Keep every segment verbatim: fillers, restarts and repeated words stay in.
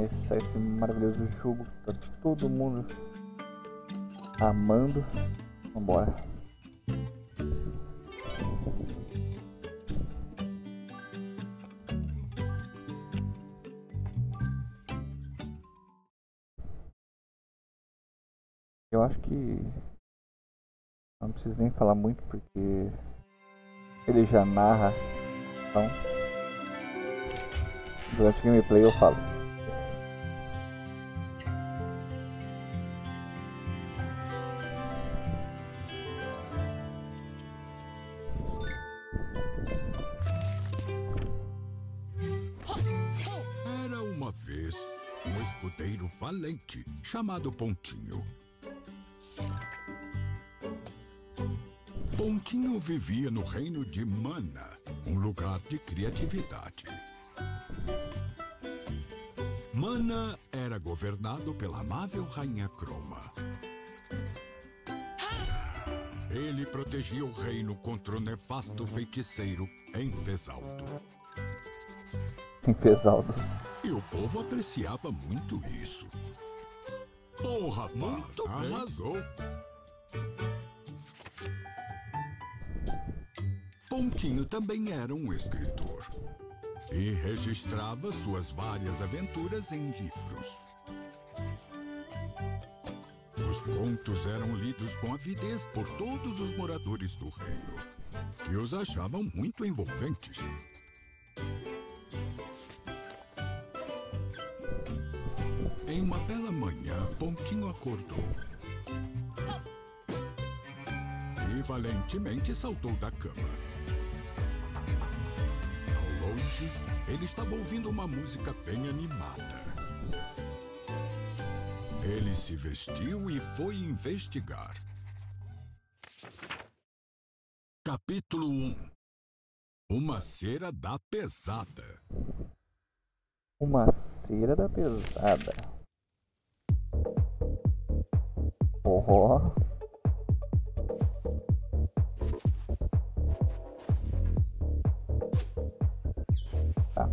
começar esse maravilhoso jogo que tá todo mundo amando. Vambora. Eu acho que não preciso nem falar muito porque ele já narra, então durante o gameplay eu falo. Era uma vez um escudeiro valente chamado Pontinho. Pontinho vivia no reino de Mana, um lugar de criatividade. Mana era governado pela amável Rainha Croma. Ele protegia o reino contra o nefasto feiticeiro Enfesaldo. Enfesaldo. E o povo apreciava muito isso. Oh, rapaz, muito arrasou. Pontinho também era um escritor e registrava suas várias aventuras em livros. Os contos eram lidos com avidez por todos os moradores do reino, que os achavam muito envolventes. Em uma bela manhã, Pontinho acordou e valentemente saltou da cama. Ao longe, ele estava ouvindo uma música bem animada. Ele se vestiu e foi investigar. Capítulo um. Uma cera da pesada. Uma cera da pesada. Oh. Tá.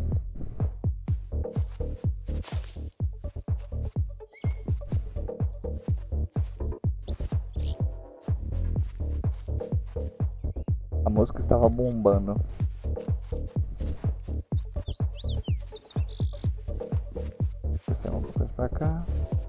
A música estava bombando. Descer um pouco pra cá.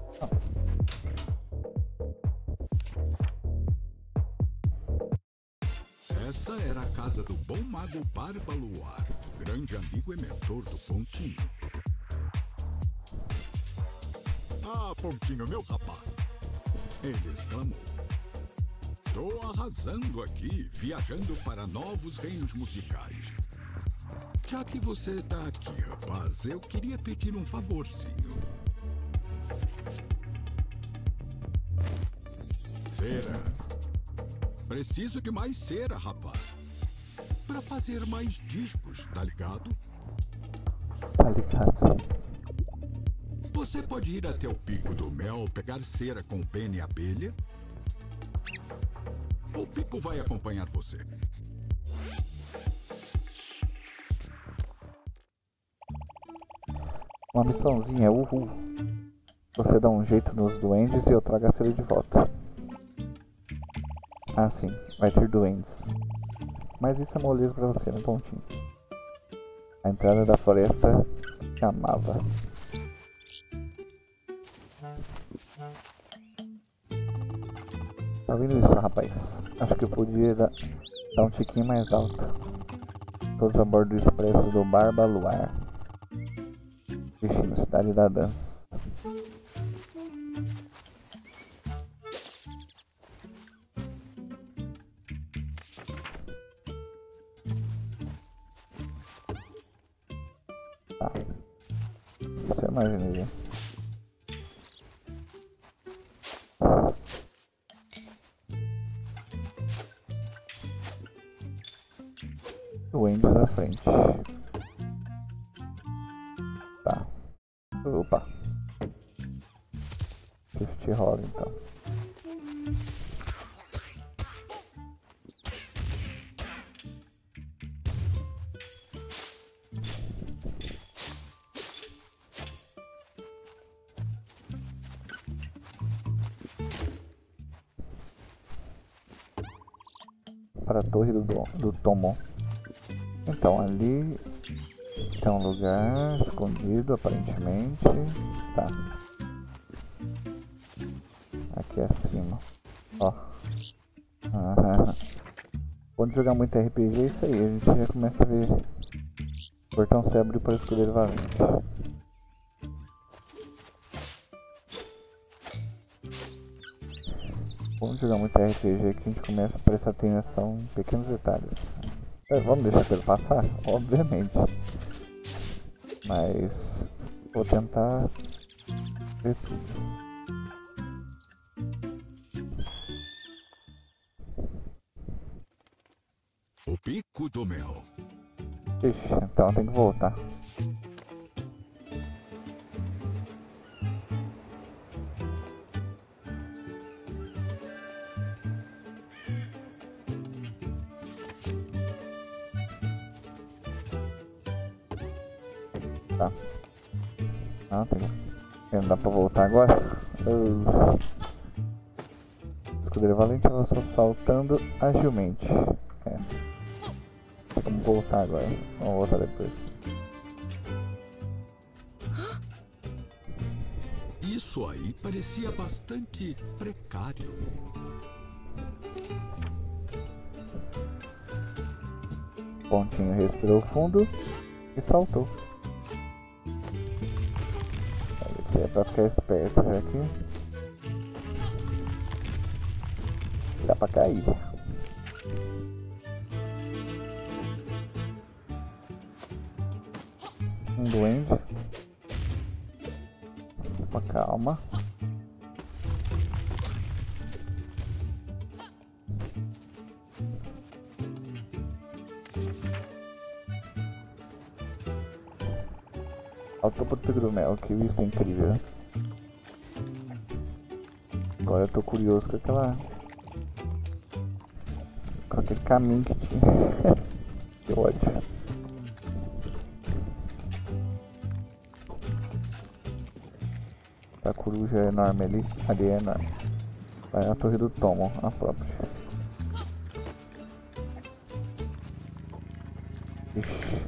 Essa era a casa do bom mago Barba Luar, grande amigo e mentor do Pontinho. Ah, Pontinho, meu rapaz! Ele exclamou. Tô arrasando aqui, viajando para novos reinos musicais. Já que você tá aqui, rapaz, eu queria pedir um favorzinho. Cera. Preciso de mais cera, rapaz. Pra fazer mais discos, tá ligado? Tá ligado? Você pode ir até o Pico do Mel, pegar cera com pena e abelha? O Pico vai acompanhar você. Uma missãozinha, uhul. Você dá um jeito nos duendes e eu trago a cera de volta. Ah sim, vai ter duendes. Mas isso é moleza pra você, né, Pontinho? A entrada da floresta chamava. Tá ouvindo isso, rapaz? Acho que eu podia dar, dar um tiquinho mais alto. Todos a bordo do expresso do Barba Luar. Destino, cidade da dança. Tá. Isso eu imaginei. Duendes à frente. Tá. Opa. Shift rola então. para a torre do, do Tomo. Então, ali tem um lugar escondido, aparentemente. Tá. Aqui acima. Ó. Aham. Quando jogar muito R P G é isso aí. A gente já começa a ver. O portão se abriu para o escudeiro valente. Quando jogar muito R P G que a gente começa a prestar atenção em pequenos detalhes. É, vamos deixar ele passar? Obviamente. Mas vou tentar ver tudo. O Pico do Mel. Ixi, então tem que voltar. Tá. Ah, tem. Não dá pra voltar agora? Uh. Escudeiro valente avançou saltando agilmente. É. Vamos voltar agora. Vamos voltar depois. Isso aí parecia bastante precário. Pontinho respirou fundo e saltou. Aqui é pra ficar esperto, já que dá pra cair. Um duende. Opa, calma. Ao topo do Pico do Mel, que vista incrível. Agora eu tô curioso com aquela... com aquele caminho que tinha. Que ódio. A coruja é enorme ali. Ali é enorme. Vai na torre do Tomo, a própria. Ixi.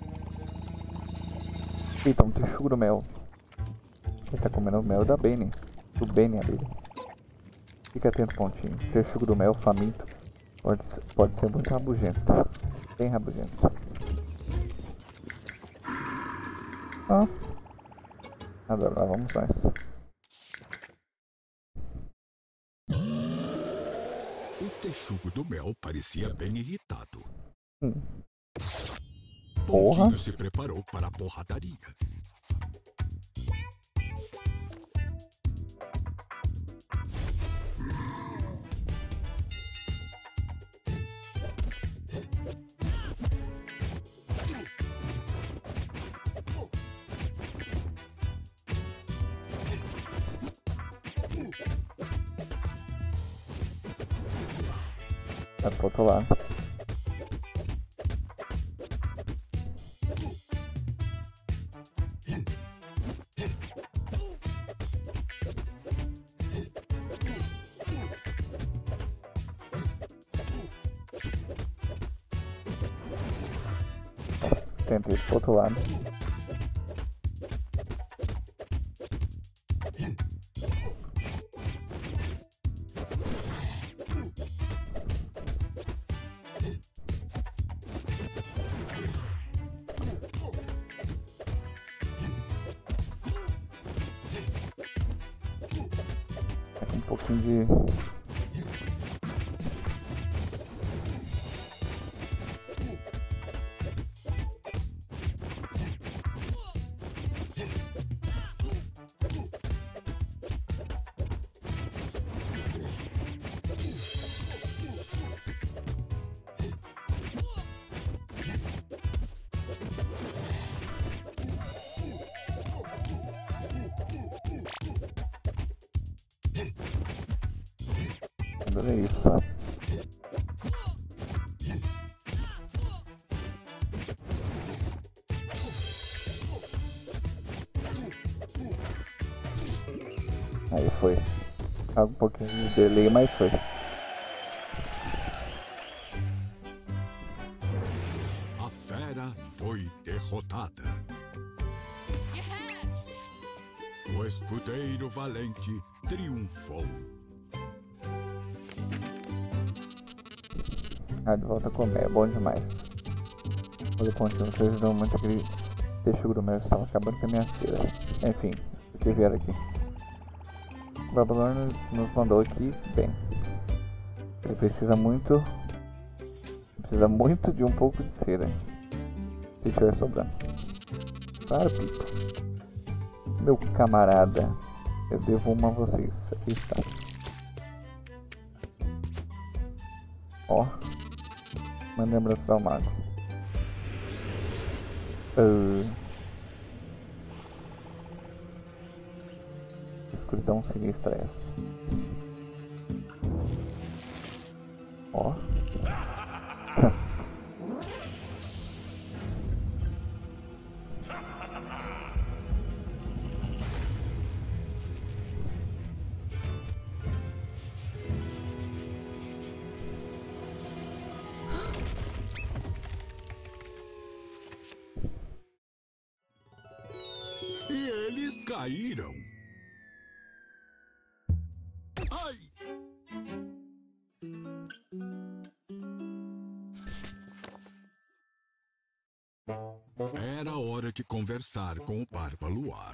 Eita, um texugo do mel. Ele tá comendo o mel da Bene. Do Bene ali. Fica atento, pontinho. Texugo do mel faminto. Pode, pode ser muito rabugento. Bem rabugento. Ó. Agora lá vamos nós. O texugo do mel parecia bem irritado. Hum. Pontinho se preparou para a porradaria. Vai pro outro lado. Tenta ir pro outro lado. Um pouquinho de... Olha isso. Aí foi. Um pouquinho de delay, mas foi. escudeiro valente triunfou. Ah, de volta a comer, é bom demais. Olha, Pontinho, você ajudou muito aquele texugo do meu, estava acabando com a minha cera. Enfim, o que vieram aqui? O Babilônio nos mandou aqui, bem. Ele precisa muito. Precisa muito de um pouco de cera. Se estiver sobrando. Claro, Pipo. Meu camarada, eu devo uma a vocês. Aqui está. Ó. Manda lembrança ao mago. Uh. Escuridão sinistra essa. Ó. E eles caíram. Ai! Era hora de conversar com o Barba Luar.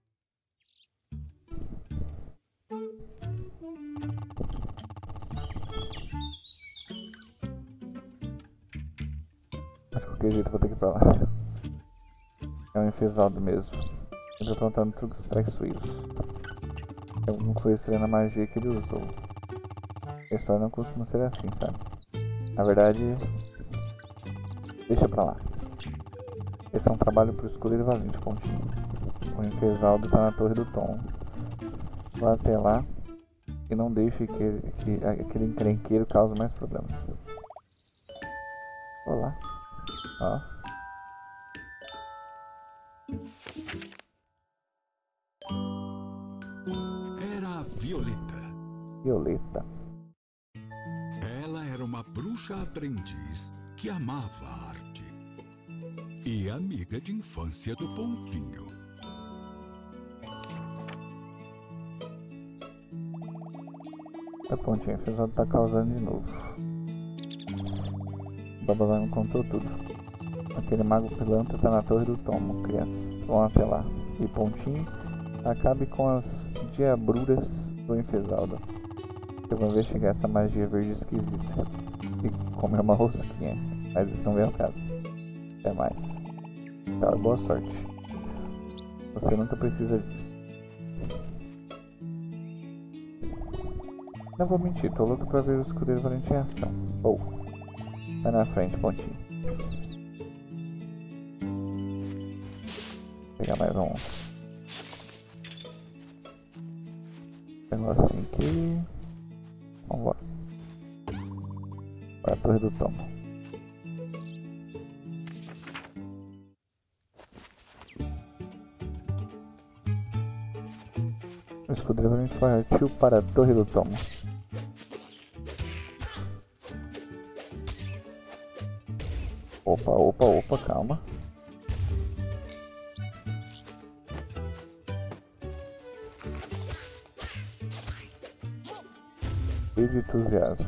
Acho que de qualquer jeito vou ter que ir pra lá. É um enfesado mesmo. Ele aprontando truques traiçoeiros. Tem alguma coisa estranha na magia que ele usou. A história não costuma ser assim, sabe? Na verdade, deixa pra lá. Esse é um trabalho pro escudeiro valente, Pontinho. O enfesaldo tá na torre do Tom. Vá até lá e não deixe que, que aquele encrenqueiro cause mais problemas. Olá. Ó. Era a Violeta. Violeta. Ela era uma bruxa aprendiz que amava a arte. E amiga de infância do Pontinho. A Pontinho, o enfesado tá causando de novo. O Babilônio contou tudo. Aquele mago pilantra tá na torre do Tomo, crianças. Vão até lá. E Pontinho, acabe com as diabruras do enfesaldo. Eu vou investigar essa magia verde esquisita. E comer uma rosquinha. Mas isso não vem ao caso. Até mais. Tchau, boa sorte. Você nunca precisa disso. Não vou mentir, tô louco pra ver o escudeiro valente em ação. Ou, oh, vai na frente, Pontinho. Vou pegar mais um. Negocinho aqui. Vambora. Para a torre do Tomo. O escudeiro valente partiu para a torre do Tomo. Opa, opa, opa, calma. Cheio de entusiasmo.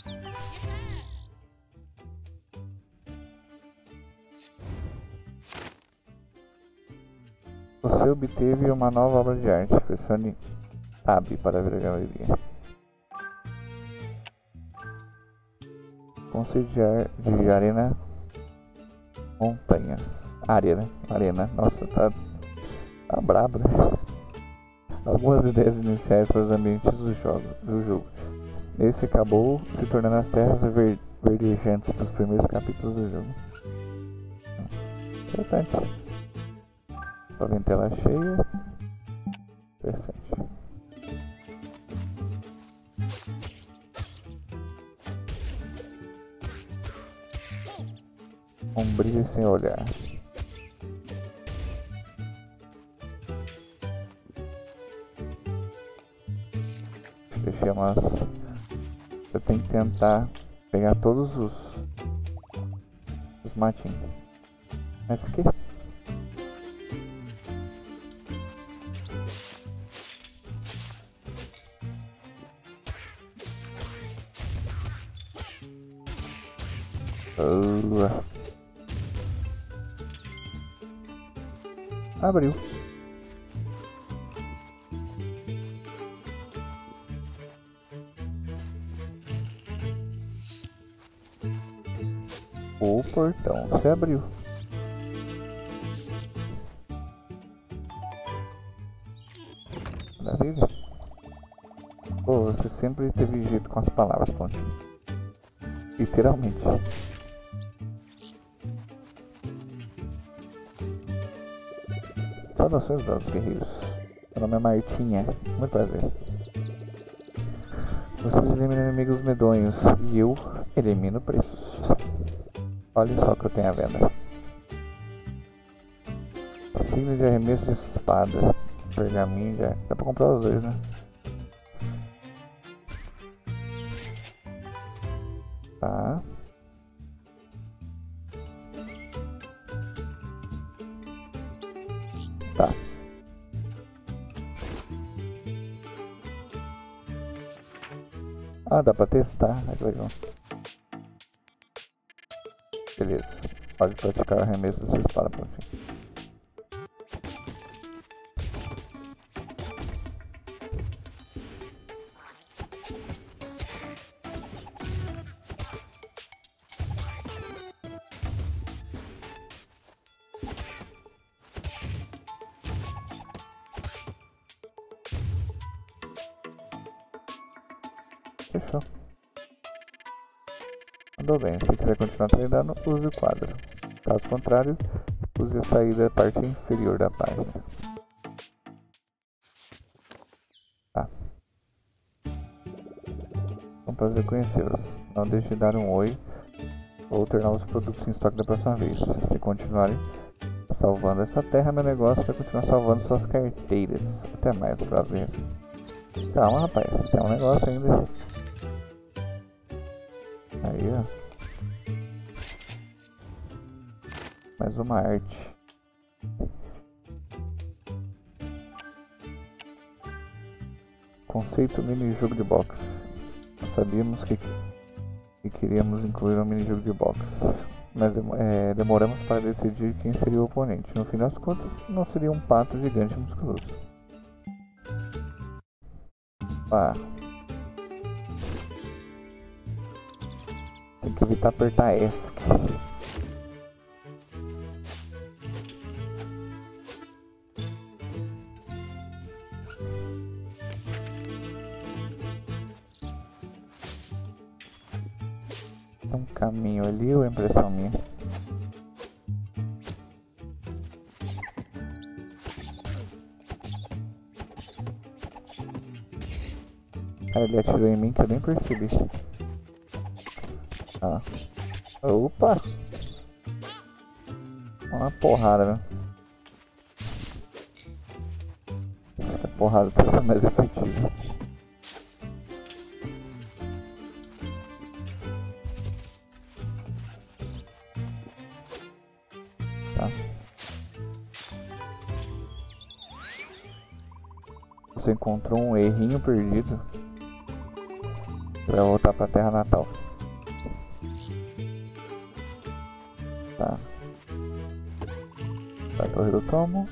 Você obteve uma nova obra de arte. Pressione Tab para ver a galeria. Conselho de, de Arena Montanhas. Área, né? Arena. Nossa, tá, tá brabo, né? Algumas ideias iniciais para os ambientes do jogo. Do jogo. Esse acabou se tornando as terras ver, verdejantes dos primeiros capítulos do jogo. Interessante. Só vem tela cheia. Interessante. Um brilho sem olhar. Deixei umas. Eu tenho que tentar pegar todos os. Os matinhos. Mas que? Uh. Abriu. O portão se abriu. Maravilha. Pô, você sempre teve jeito com as palavras, Pontinho. Literalmente. Saudações, bravos guerreiros. Meu nome é Martinha. Muito prazer. Vocês eliminam inimigos medonhos e eu elimino preços. Olha só o que eu tenho à venda. Signo de arremesso de espada. Pergaminho já. Dá pra comprar os dois, né? Tá. Tá. Ah, dá pra testar. Aí legal. Beleza. Pode praticar o arremesso dessa espada, Pontinho. Fechou. Andou bem. Se quiser continuar treinando, use o quadro. Caso contrário, use a saída da parte inferior da página. Tá. É um prazer conhecê-los. Não deixe de dar um oi ou ter novos produtos em estoque da próxima vez. Se continuarem salvando essa terra, meu negócio vai continuar salvando suas carteiras. Até mais, prazer. Calma, rapaz. Tem um negócio ainda. Aí, ó. Mais uma arte. Conceito mini-jogo de boxe. Nós sabíamos que, que queríamos incluir um mini-jogo de boxe, mas é, demoramos para decidir quem seria o oponente. No fim das contas, não seria um pato gigante musculoso. Ah. Tem que evitar apertar ESC. Tem um caminho ali ou é impressão minha? Cara, ele atirou em mim que eu nem percebi. Ah. Opa! Uma porrada, né? Essa porrada tá sendo mais efetiva. Tá. Você encontrou um errinho perdido. Vai voltar pra terra natal. Tá. A torre do tomo.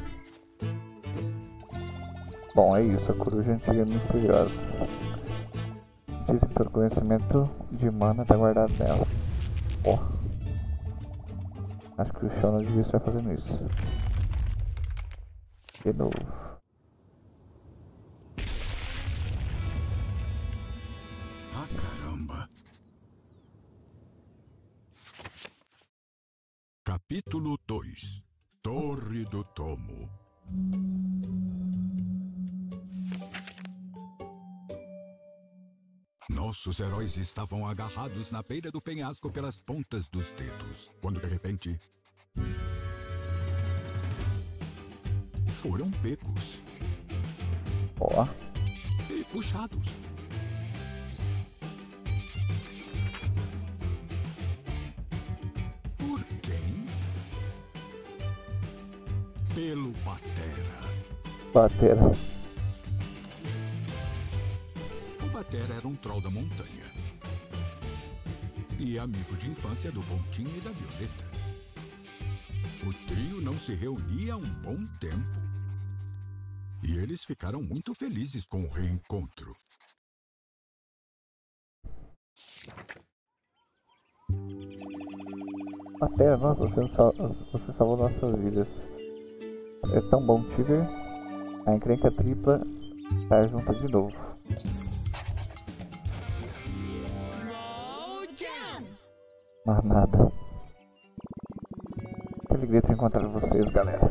Bom, é isso. A coruja antiga misteriosa. Dizem que todo conhecimento de mana tá guardado nela. Ó. Oh. Acho que o chão não devia estar fazendo isso. De novo. Capítulo dois. Torre do Tomo. Nossos heróis estavam agarrados na beira do penhasco pelas pontas dos dedos, quando de repente foram pegos. Ó. E puxados. Pelo Patera. Patera. O Patera era um troll da montanha. e amigo de infância do Pontinho e da Violeta. O trio não se reunia há um bom tempo. E eles ficaram muito felizes com o reencontro. Até, nossa, você, sal você salvou nossas vidas. É tão bom te ver. A encrenca tripla tá junta de novo. Mas nada. Que alegria ter encontrado vocês, galera.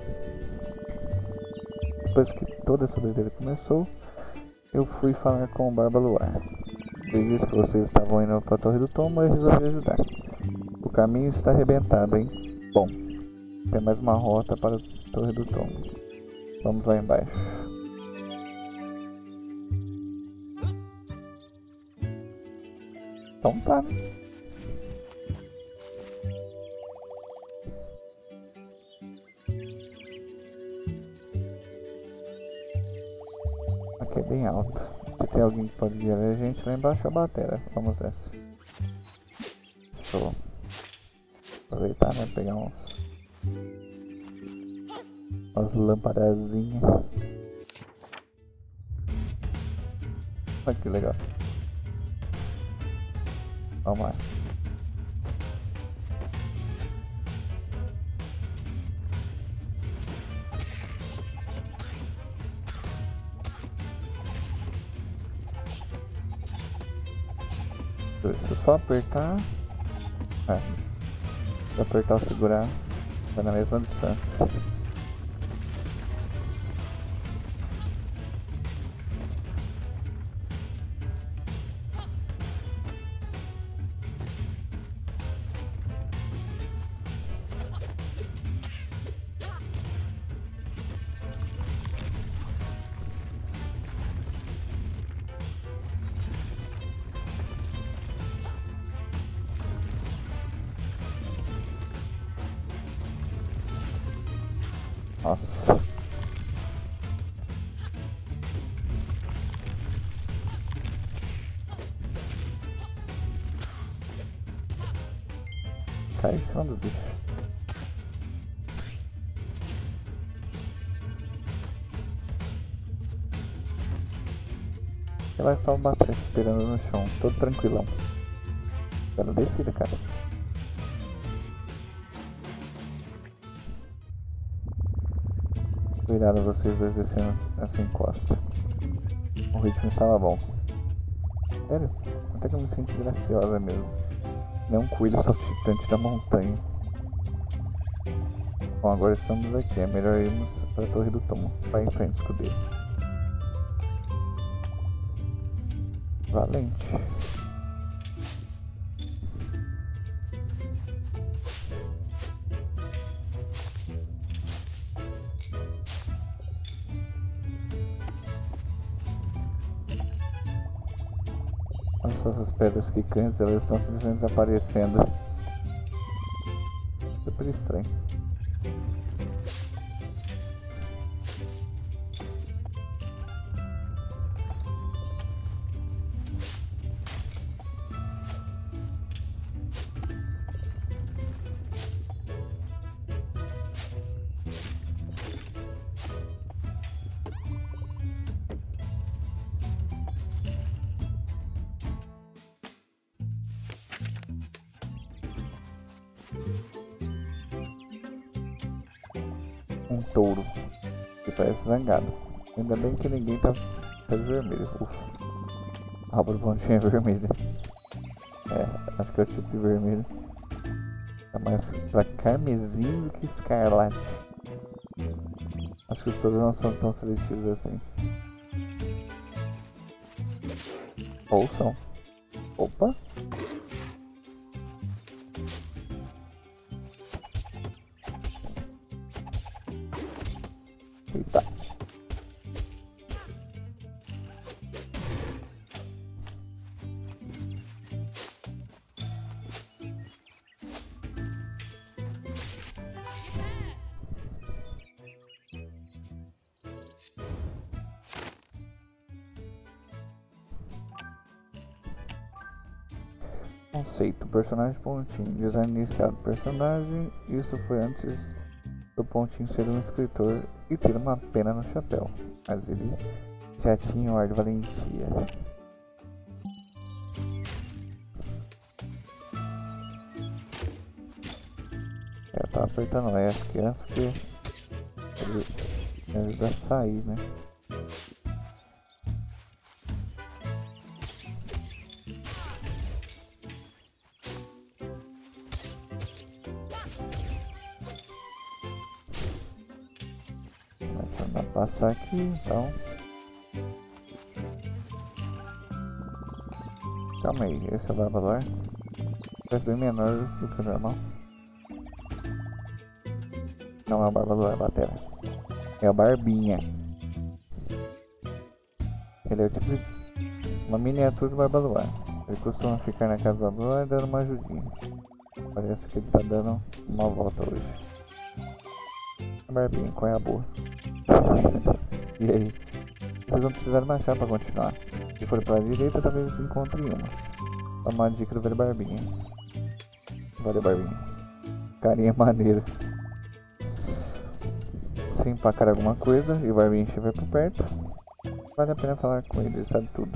Depois que toda essa doideira começou, eu fui falar com o Barba Luar. Ele disse que vocês estavam indo para a Torre do Tomo e eu resolvi ajudar. O caminho está arrebentado, hein? Bom, tem mais uma rota para a Torre do Tomo. Vamos lá embaixo. Então tá, né? Aqui é bem alto. Se tem alguém que pode guiar a gente, lá embaixo é a batera. Vamos nessa. Deixa eu aproveitar, né? Pegar uns... umas lampadazinhas. Olha que legal. Vamos lá. Se eu só apertar... É. Se eu apertar ou segurar, vai na mesma distância. Nossa. Cai em cima do bicho. Ela é só bater esperando no chão, todo tranquilão. Ela descida, cara. Cuidado vocês dois descendo essa encosta. O ritmo estava bom. Sério? Até que eu me sinto graciosa mesmo. Não cuido saltitante da montanha. Bom, agora estamos aqui. É melhor irmos para a Torre do Tomo. Vai em frente, escudeiro. Valente. Olha só essas pedras quicantes, elas estão simplesmente desaparecendo. Super estranho. Um touro que parece zangado. Ainda bem que ninguém tá, tá de vermelho. Ufa. A roupa do pontinho é vermelha. É, acho que é o tipo de vermelho. É mais pra carmesim do que escarlate. Acho que os touros não são tão seletivos assim. Ou são. Opa! Eita. Conceito, personagem Pontinho, design inicial do personagem, isso foi antes do Pontinho ser um escritor e ter uma pena no chapéu, mas ele já tinha um ar de valentia. É, eu tava apertando S aqui antes porque ele me ajuda a sair, né? Vai passar aqui, então. Calma aí, esse é o Barbalor. É bem menor do que o normal. Não é o Barbalor, é a Batera. É o Barbinha. Ele é o tipo de uma miniatura do Barbalor. Ele costuma ficar na casa do Barbalor dando uma ajudinha. Parece que ele tá dando uma volta hoje. Barbinha, qual é a boa? E aí? Vocês vão precisar marchar para continuar. Se for para a direita, talvez vocês encontrem uma. Dá uma dica do velho Barbinha. Valeu, Barbinha. Carinha maneira. Se empacar alguma coisa e o Barbinha estiver por perto, vale a pena falar com ele, ele sabe tudo.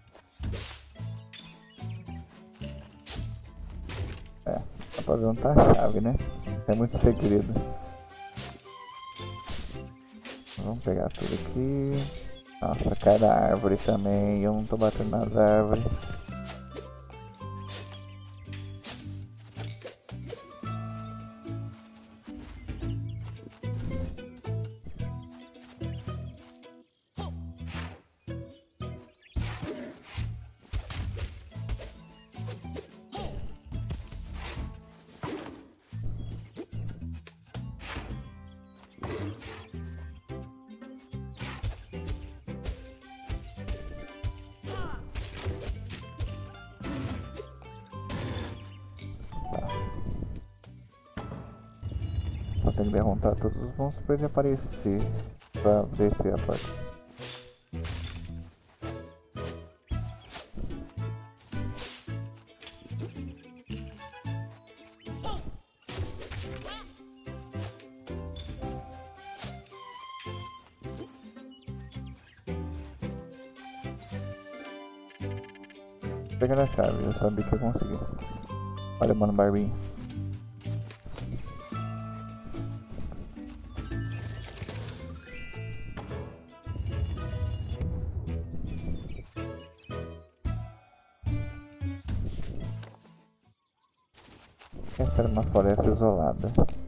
É, dá pra perguntar a chave, né? É muito segredo. Vamos pegar tudo aqui. Nossa, cai da árvore também. Eu não tô batendo nas árvores. Só tem que derrotar todos os monstros para ele aparecer, para descer a porta. Pegar a chave, eu sabia que eu consegui. Olha, mano, Barbinha. Essa era uma floresta isolada.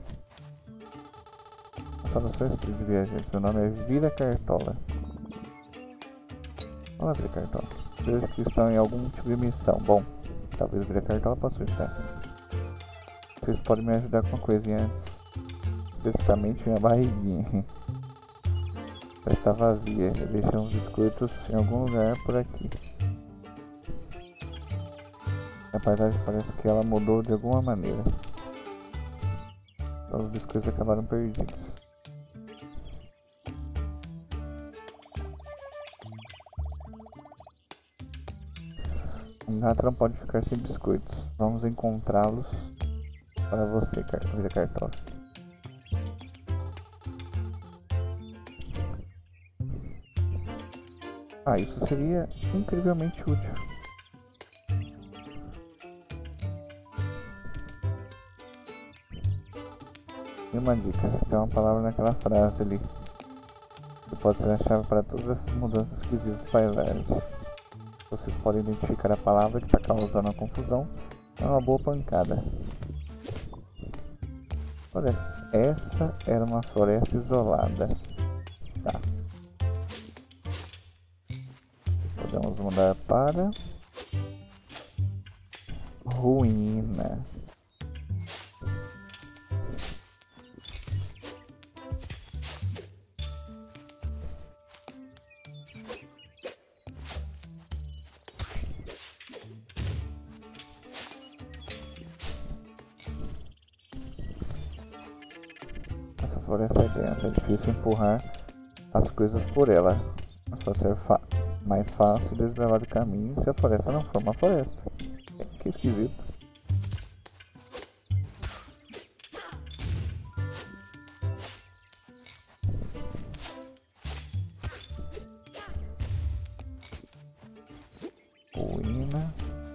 Essa não sou esse de viajante. Meu nome é Vira Cartola. Olá, Vira Cartola. Vejo que estão em algum tipo de missão. Bom, talvez Vira Cartola possa ajudar. Vocês podem me ajudar com uma coisinha antes. Especificamente minha barriguinha. Já está vazia. Eu deixei uns biscoitos em algum lugar por aqui. A paisagem parece que ela mudou de alguma maneira. Então os biscoitos acabaram perdidos. Um gato não pode ficar sem biscoitos. Vamos encontrá-los para você, Vira Cartola. Ah, isso seria incrivelmente útil. E uma dica, tem uma palavra naquela frase ali que pode ser a chave para todas essas mudanças que existem na paisagem. Vocês podem identificar a palavra que está causando a confusão. É uma boa pancada. Olha, essa era uma floresta isolada. Tá. Podemos mudar para ruína. Essa floresta é densa, é difícil empurrar as coisas por ela, mas pode ser fa mais fácil desbravar o caminho se a floresta não for uma floresta. É, que esquisito. Ruína.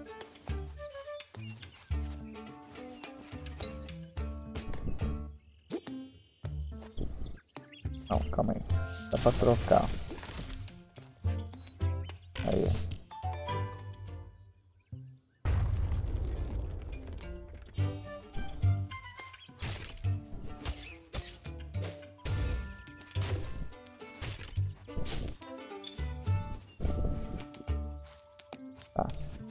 Não, calma aí. Dá pra trocar. Aí. Tá.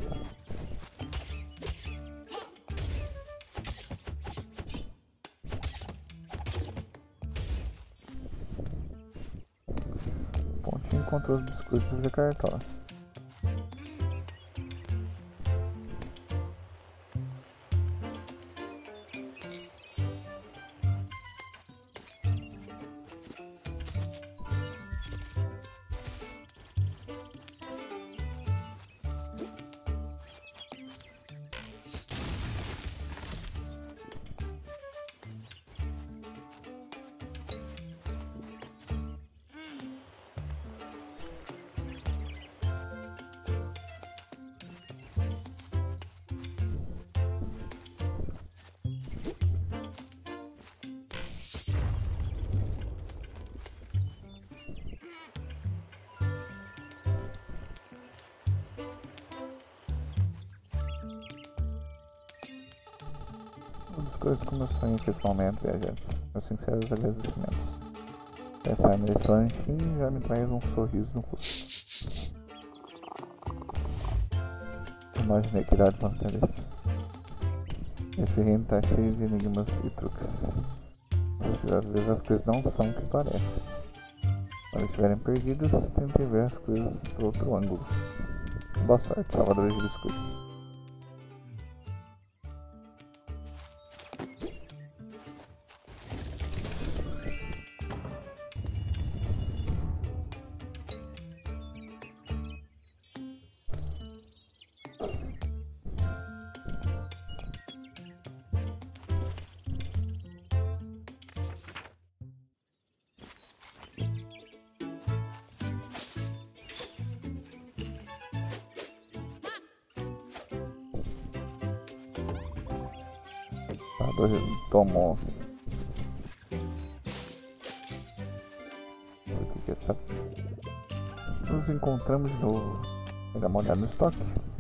Pontinho encontrou os biscoitos de cartola. As coisas como eu sonho nesse momento, viajantes. Meus sinceros agradecimentos. Pensar nesse lanchinho já me traz um sorriso no rosto. Imaginei que irá levantar isso. Esse reino tá cheio de enigmas e truques. Às vezes as coisas não são o que parecem. Quando estiverem perdidos, tentem ver as coisas por outro ângulo. Boa sorte, salvadores de biscoitos. Tomou. O que que é essa? Nos encontramos de novo. Vou dar uma olhada no estoque.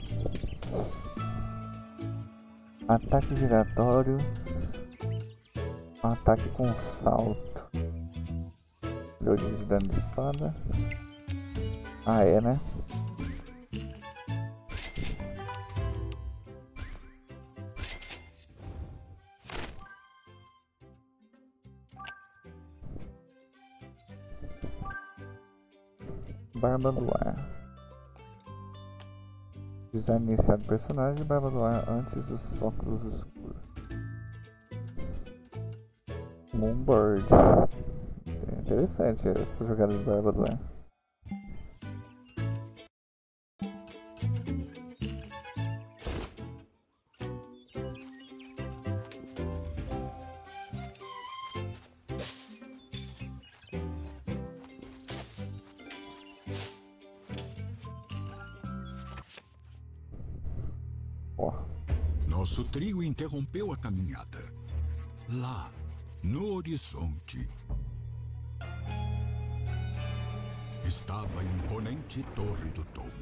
Ataque giratório. Ataque com salto. Melhoria de dano de espada. Ah, é, né? Barba do Ar. Design iniciado do personagem. Barba do Ar antes dos óculos escuros. Moonbird. É interessante essa jogada de Barba do Ar. Nosso trio interrompeu a caminhada. Lá, no horizonte, estava a imponente Torre do Tomo.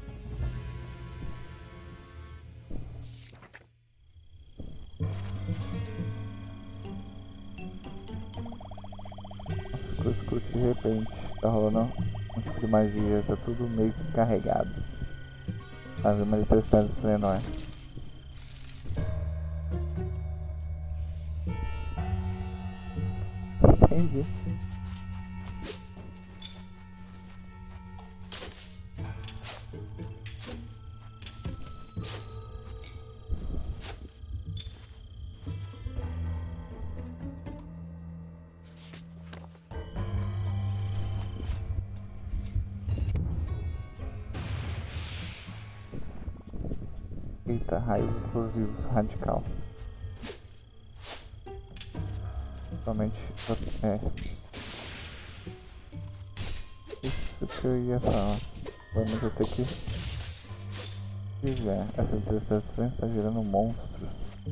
Ficou escuro de repente. Tá rolando um tipo de magia. Tá tudo meio que carregado. Sabe, uma eletricidade estranha no ar. Entendi. Eita, raios explosivos radical. Somente é isso que eu ia falar. Vamos ter que que é? Essa desertação está gerando monstros.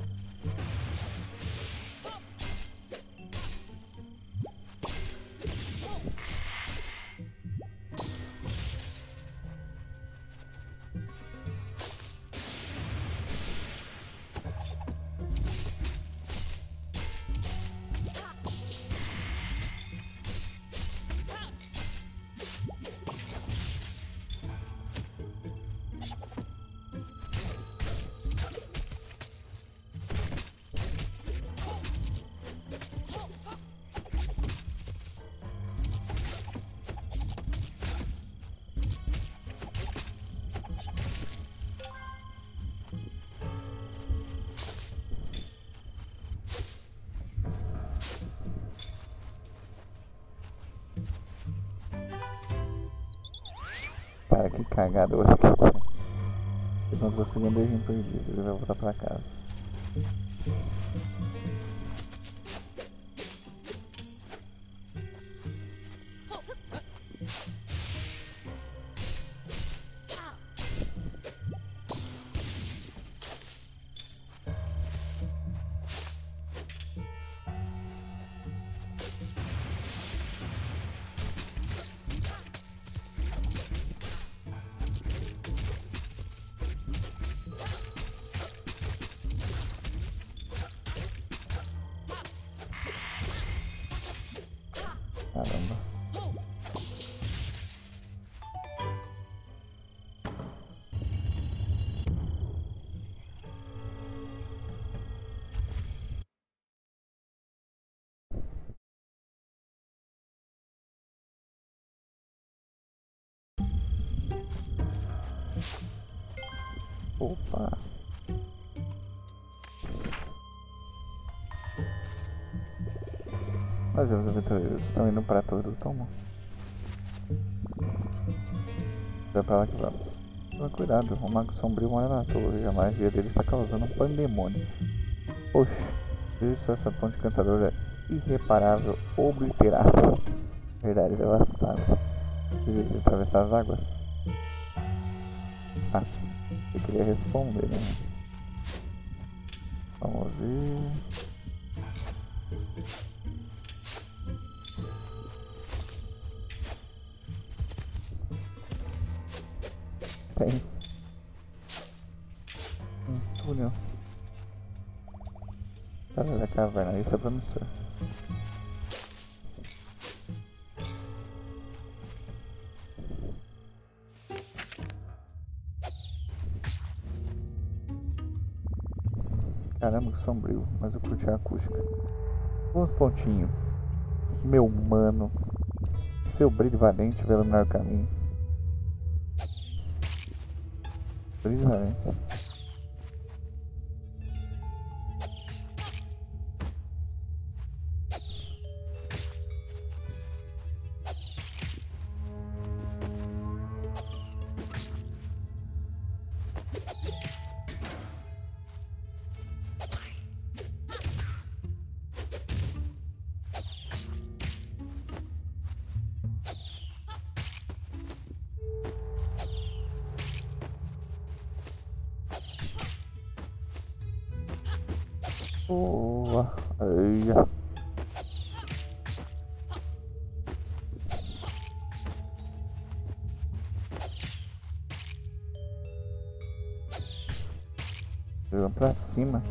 Cara, que cagada hoje que tá. Eu não consegui um beijinho perdido, ele vai voltar pra casa. Caramba. Opa. Nós vemos aventureiros estão indo para a Torre do Tomo. É pra lá que vamos. Toma cuidado, o mago sombrio mora na torre e a magia dele está causando um pandemônio. Oxe, isso, essa ponte encantadora é irreparável, obliterável. Verdade, devastada. Precisa atravessar as águas? Ah, eu queria responder, né? Vamos ver. Tem um túnel para da caverna, isso é promissor. Caramba, que sombrio, mas eu curti a acústica. Vamos, pontinho. Meu mano, seu brilho valente vai iluminar o caminho. Brilho valente. Boa. Eia. Vamos pra cima.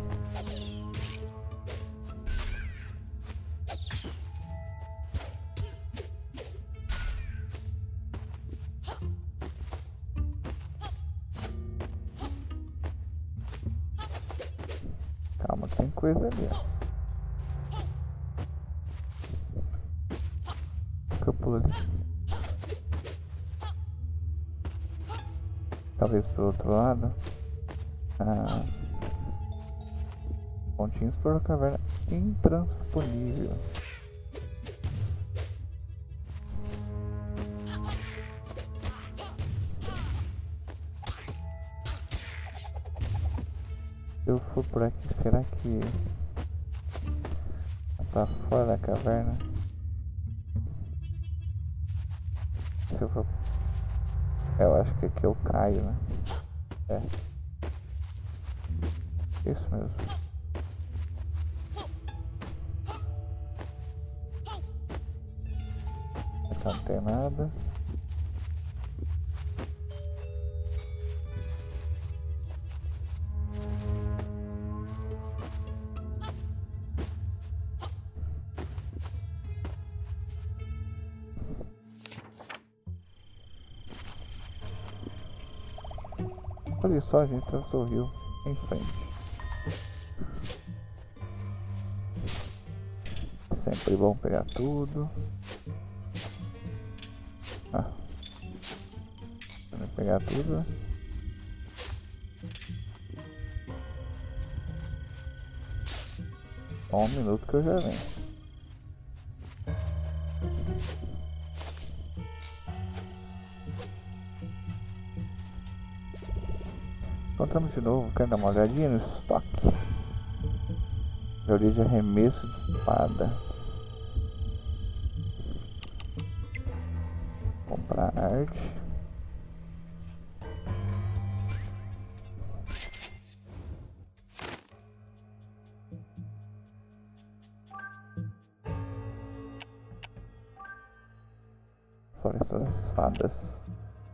Calma, tem coisa ali, ó. Que eu pulo ali. Talvez pelo outro lado. Ah. Pontinhos por uma caverna intransponível. Se eu for por aqui, será que tá fora da caverna? Se eu for... Eu acho que aqui eu caio, né? É. Isso mesmo. Aqui não tem nada. Olha só, a gente atravessou o rio em frente. Sempre bom pegar tudo. Ah. Vou pegar tudo. Só um minuto que eu já venho. Encontramos de novo, quero dar uma olhadinha no estoque. Teoria de arremesso de espada. Comprar arte. Floresta das Fadas.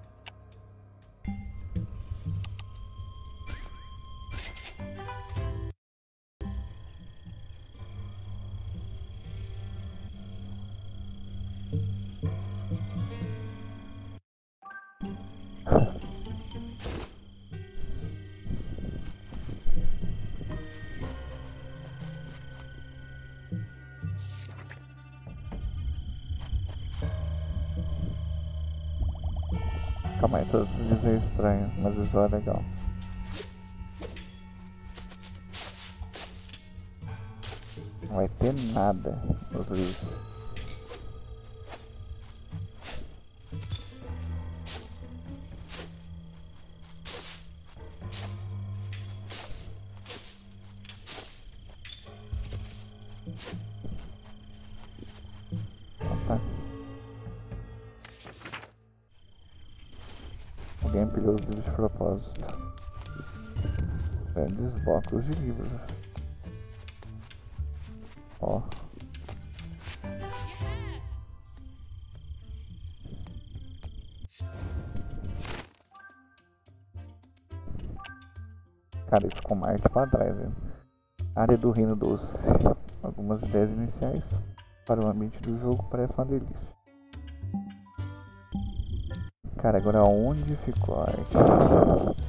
Calma aí, todos esses vídeos é estranho, mas o visual é legal. Não vai ter nada nos livros. Tá. Alguém empilhou os livros de propósito. Grandes blocos de livros. Ó. Cara, isso com Marte pra trás, hein? Área do Reino Doce. Algumas ideias iniciais para o ambiente do jogo parece uma delícia. Cara, agora onde ficou a arte?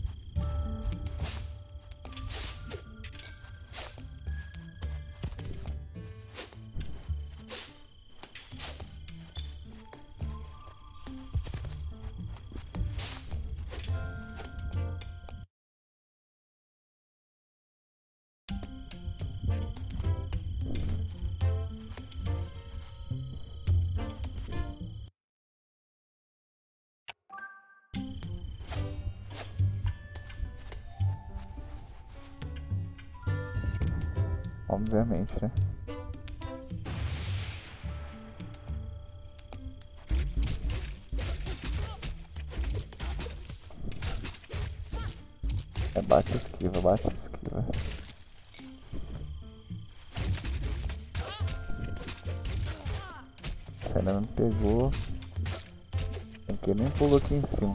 Obviamente, né? É bate esquiva, bate esquiva. Você ainda não pegou. Tem que nem pulou aqui em cima.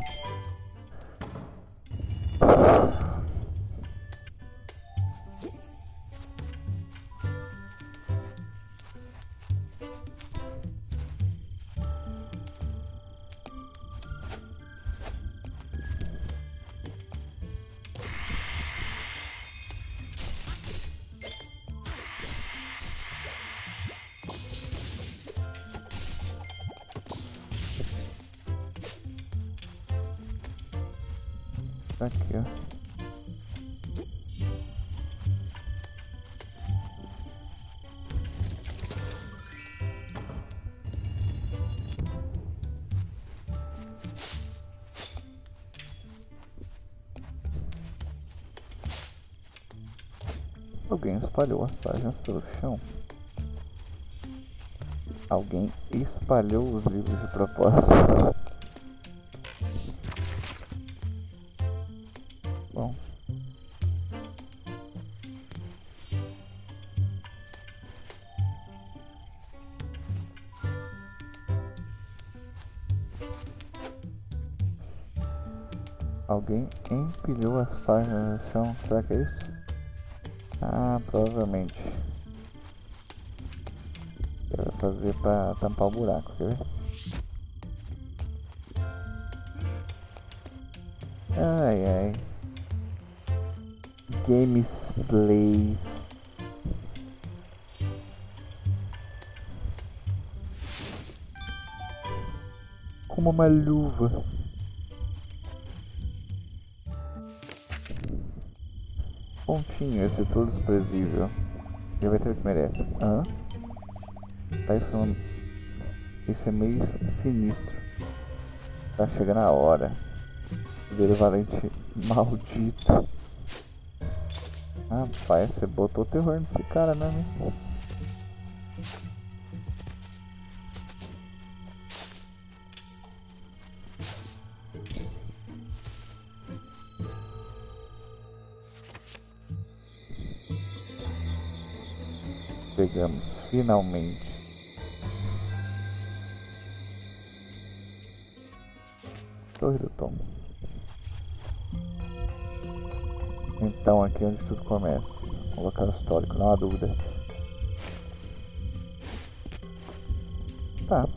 Aqui, ó. Alguém espalhou as páginas pelo chão. Alguém espalhou os livros de propósito. Bom. Alguém empilhou as páginas no chão. Será que é isso? Ah, provavelmente. Quero fazer pra tampar o buraco, quer ver? Ai ai. Games Plays. Como uma luva. Pontinho, esse todo desprezível. Ele vai ter o que merece. Hã? Tá isso não... Isso é meio sinistro. Tá chegando a hora. Poder valente maldito. Rapaz, você botou terror nesse cara, né? Pegamos, finalmente. Torre do Tomo. Então, aqui é onde tudo começa. Um local histórico, não há dúvida. Tá.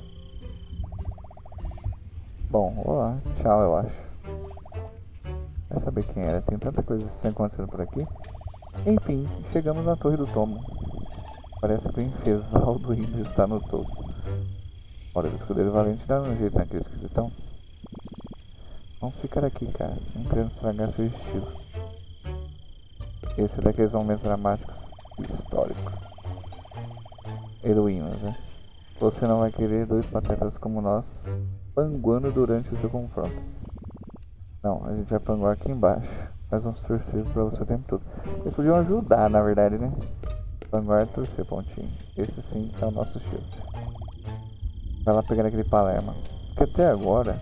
Bom, olá. Tchau, eu acho. Vai saber quem era. Tem tanta coisa estranha acontecendo por aqui. Enfim, chegamos na Torre do Tomo. Parece que o enfesal do índio está no topo. Olha, o escudeiro valente dá um jeito naquele esquisitão. Vamos ficar aqui, cara. Não querendo estragar seu estilo. Esse é daqueles momentos dramáticos históricos. Heroínas, né? Você não vai querer dois patetas como nós panguando durante o seu confronto. Não, a gente vai panguar aqui embaixo. Nós vamos torcer pra você o tempo todo. Eles podiam ajudar, na verdade, né? Panguar e torcer, pontinho. Esse sim é o nosso estilo. Vai lá pegar aquele Palerma. Porque até agora,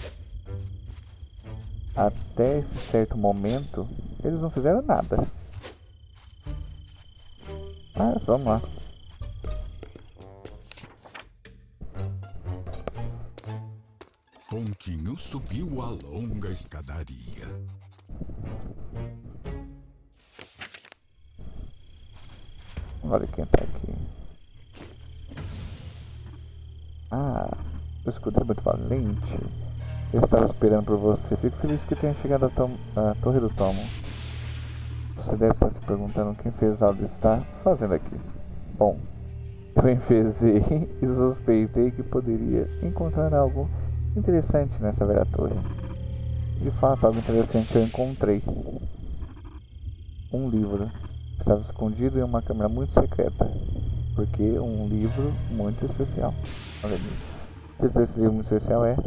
até esse certo momento, eles não fizeram nada. Mas vamos lá. Pontinho subiu a longa escadaria. Olha quem tá aqui. Ah, o escudeiro muito valente. Eu estava esperando por você. Fico feliz que tenha chegado à Torre do Tomo. Você deve estar se perguntando quem fez algo está fazendo aqui. Bom, eu enfezei e suspeitei que poderia encontrar algo interessante nessa velha torre. De fato, algo interessante eu encontrei. Um livro. Estava escondido em uma câmara muito secreta. Porque um livro muito especial. Olha isso. O título desse livro muito especial é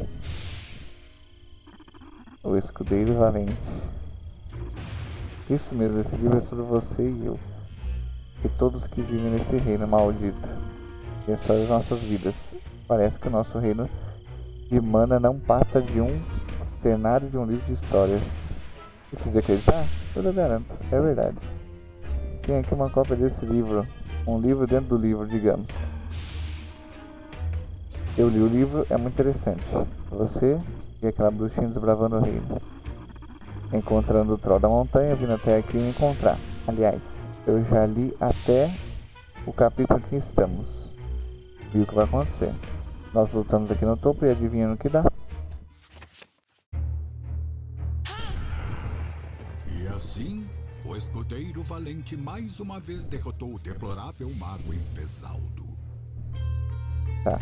O Escudeiro Valente. Isso mesmo, esse livro é sobre você e eu. E todos que vivem nesse reino maldito. E a história das nossas vidas. Parece que o nosso reino de mana não passa de um cenário de um livro de histórias. Difícil de acreditar? Eu lhe garanto, é verdade. Tem aqui uma cópia desse livro. Um livro dentro do livro, digamos. Eu li o livro, é muito interessante. Você e aquela bruxinha desbravando o reino. Encontrando o troll da montanha, vindo até aqui me encontrar. Aliás, eu já li até o capítulo que estamos. E o que vai acontecer. Nós lutamos aqui no topo e adivinhando o que dá. E assim, o escudeiro valente mais uma vez derrotou o deplorável mago Enfesaldo. Tá.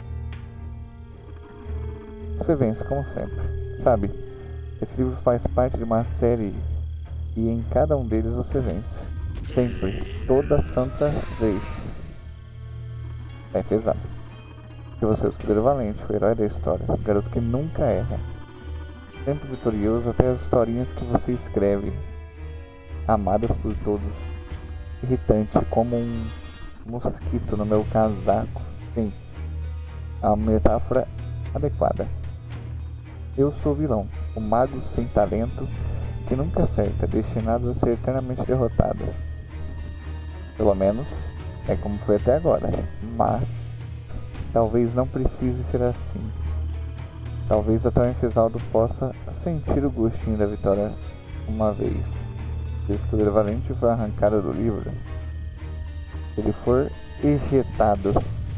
Você vence, como sempre. Sabe, esse livro faz parte de uma série e em cada um deles você vence. Sempre. Toda santa vez. É pesado. Porque você é o escudeiro valente, o herói da história. O garoto que nunca erra. Sempre vitorioso até as historinhas que você escreve. Amadas por todos. Irritante como um mosquito no meu casaco. Sim. A metáfora adequada. Eu sou o vilão, o mago sem talento, que nunca acerta, destinado a ser eternamente derrotado. Pelo menos, é como foi até agora, mas talvez não precise ser assim. Talvez até o enfesado possa sentir o gostinho da vitória uma vez. Se o escudeiro valente for arrancado do livro, se ele for ejetado,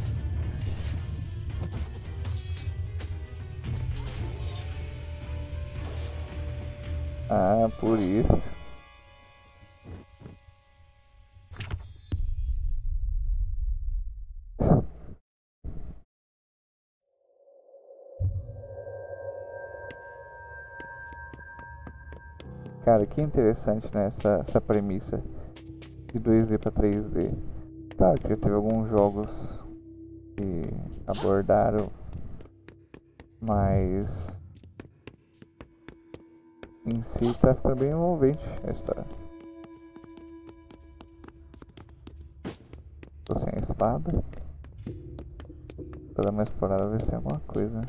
ah, por isso. Cara, que interessante, né, essa, essa premissa de dois D para três D. Claro que já teve alguns jogos que abordaram, mas em si tá ficando bem envolvente a história. Tô sem a espada. Vou dar uma explorada, ver se tem alguma coisa.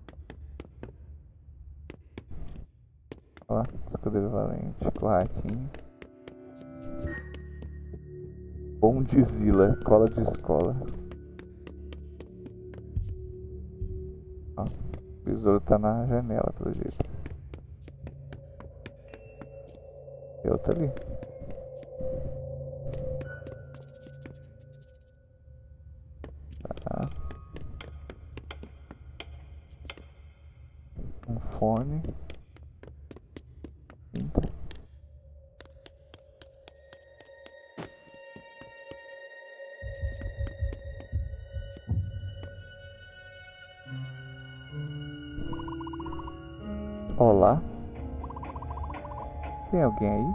Olha lá, escudeiro valente, com o ratinho. Bondizila, cola de escola. Ó, o besouro tá na janela, pelo jeito. E outro ali. Tá. Um fone. Pinta. Olá. Tem alguém aí?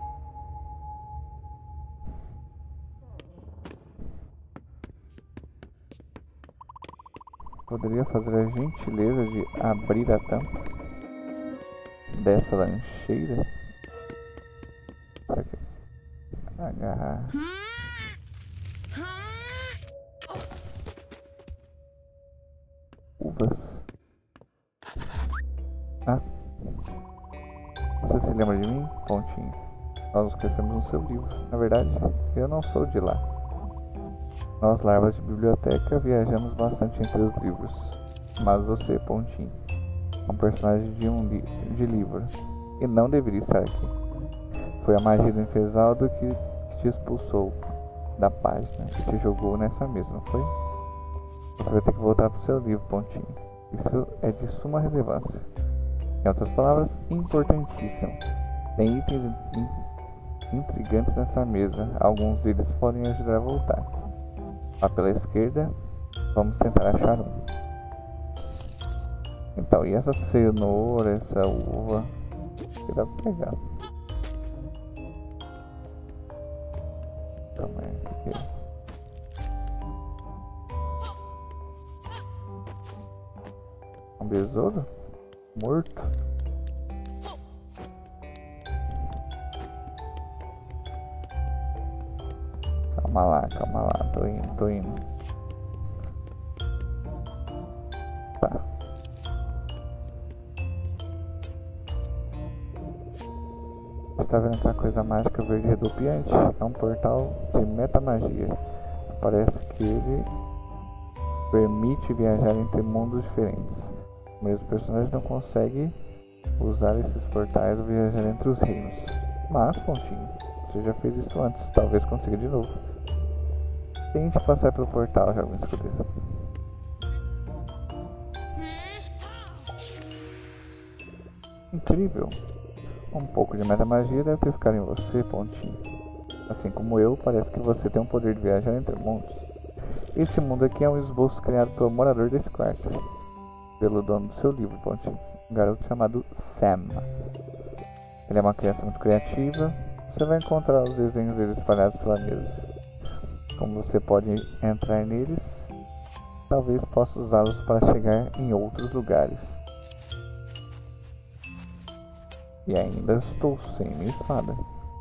Poderia fazer a gentileza de abrir a tampa dessa lancheira? Isso aqui. Agarrar. Uvas. Ah. Você se lembra de mim? Pontinho. Nós nos conhecemos no seu livro. Na verdade, eu não sou de lá. Nós, larvas de biblioteca, viajamos bastante entre os livros. Mas você, Pontinho, é um personagem de um li de livro e não deveria estar aqui. Foi a magia do enfesado que, que te expulsou da página, que te jogou nessa mesa, não foi? Você vai ter que voltar para o seu livro, Pontinho. Isso é de suma relevância. Em outras palavras, importantíssimo. Tem itens in intrigantes nessa mesa. Alguns deles podem ajudar a voltar. Lá pela esquerda, vamos tentar achar um. Então, e essa cenoura, essa uva? Que dá pra pegar. Calma aí, o que é? Um besouro? Morto? Calma lá, calma lá, tô indo, tô indo. Tá. Você tá vendo aquela coisa mágica verde redupiante? É um portal de metamagia. Parece que ele permite viajar entre mundos diferentes. O mesmo personagem não consegue usar esses portais ou viajar entre os reinos. Mas, Pontinho, você já fez isso antes, talvez consiga de novo. Tente passar pelo portal, jovem escudeiro. Incrível. Um pouco de metamagia deve ter ficado em você, Pontinho. Assim como eu, parece que você tem um poder de viajar entre mundos. Esse mundo aqui é um esboço criado pelo morador desse quarto. Pelo dono do seu livro, Pontinho. Um garoto chamado Sam. Ele é uma criança muito criativa. Você vai encontrar os desenhos dele espalhados pela mesa. Como você pode entrar neles, talvez possa usá-los para chegar em outros lugares. E ainda estou sem minha espada.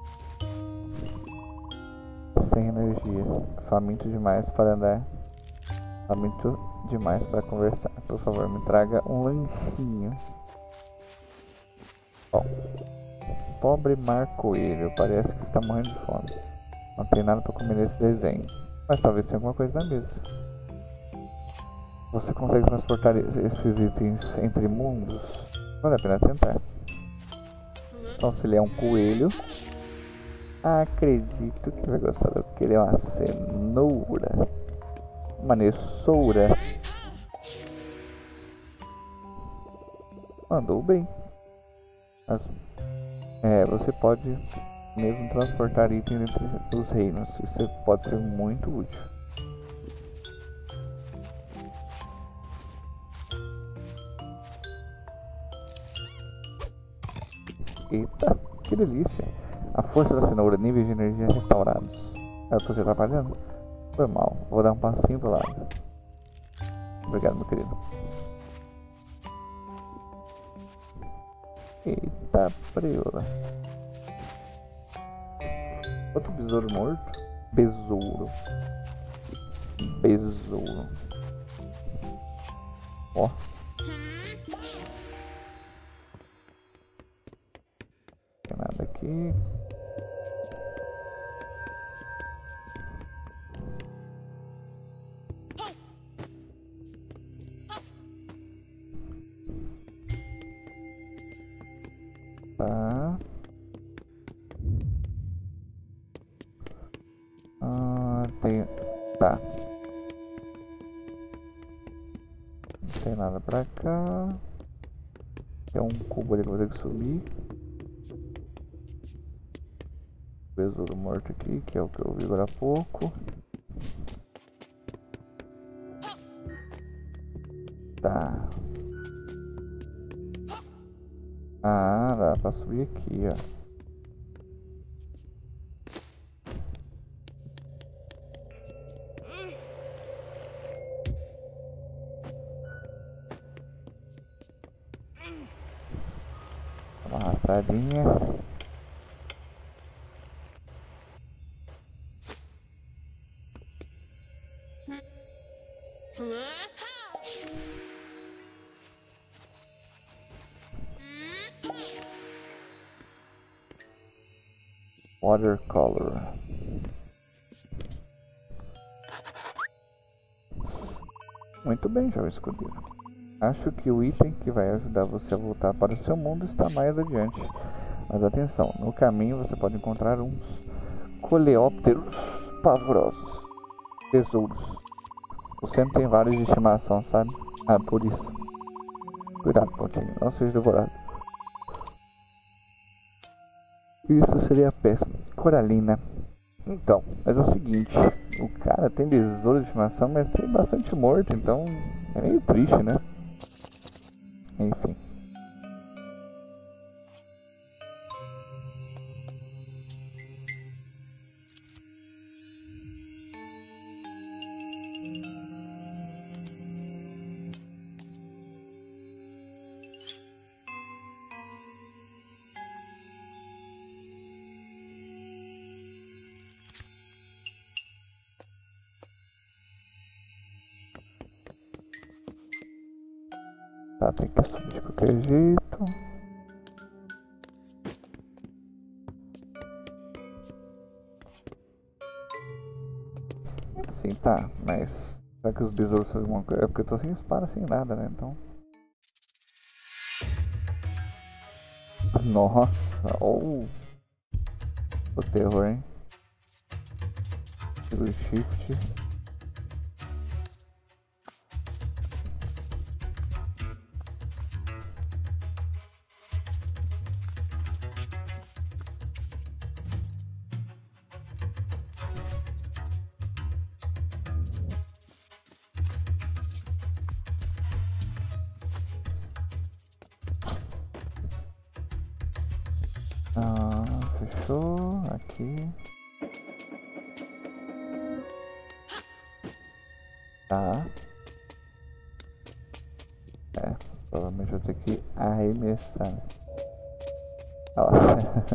Sem energia. Faminto demais para andar. Faminto demais para conversar. Por favor, me traga um lanchinho. Bom. Pobre Mar Coelho. Parece que está morrendo de fome. Não tem nada para comer nesse desenho. Mas talvez tenha alguma coisa na mesa. Você consegue transportar esses itens entre mundos? Vale a pena tentar. Então, se ele é um coelho, acredito que vai gostar do que ele é uma cenoura. Uma nessoura. Mandou bem. Mas, é, você pode mesmo transportar itens entre os reinos. Isso pode ser muito útil. Eita, que delícia. A força da cenoura, níveis de energia restaurados. Eu tô te atrapalhando? Foi mal, vou dar um passinho pro lado. Obrigado, meu querido. Eita, preula. Outro besouro morto? Besouro. Besouro. Ó. Tem nada aqui. Tá. Ah, tem. Tá. Não tem nada pra cá. Tem um cubo ali que eu vou ter que subir. Besouro morto aqui, que é o que eu vi agora há pouco. Tá. Ah, dá pra subir aqui, ó. Uma arrastadinha. Watercolor. Muito bem, jovem escudeiro. Acho que o item que vai ajudar você a voltar para o seu mundo está mais adiante. Mas atenção, no caminho você pode encontrar uns coleópteros pavorosos. Besouros. Você tem vários de estimação, sabe? Ah, por isso. Cuidado, Pontinho, não seja devorado. Isso seria péssimo. Coralina. Então, mas é o seguinte. O cara tem besouro de estimação, mas tem bastante morto, então é meio triste, né? Enfim. Tá, tem que subir de qualquer jeito. Assim, tá, mas será que os besouros fazem alguma coisa? É porque eu tô sem espada, sem nada, né? Então. Nossa, oh. O terror, hein? Segura shift. Ah, fechou. Aqui. Tá. É, provavelmente eu vou ter que arremessar. Olha lá.